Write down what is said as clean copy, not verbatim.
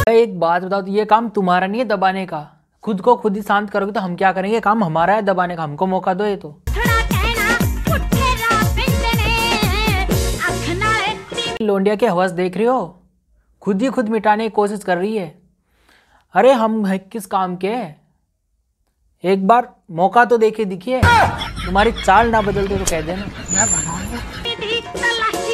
एक बात बताओ, तो ये काम तुम्हारा नहीं है दबाने का। खुद को खुद ही शांत करोगे तो हम क्या करेंगे? काम हमारा है दबाने का, हमको मौका दो। ये तो लोंडिया के हवस देख रही हो, खुद ही खुद मिटाने की कोशिश कर रही है। अरे हम है किस काम के? एक बार मौका तो देखे दिखिए, तुम्हारी चाल ना बदलते तो कह देना।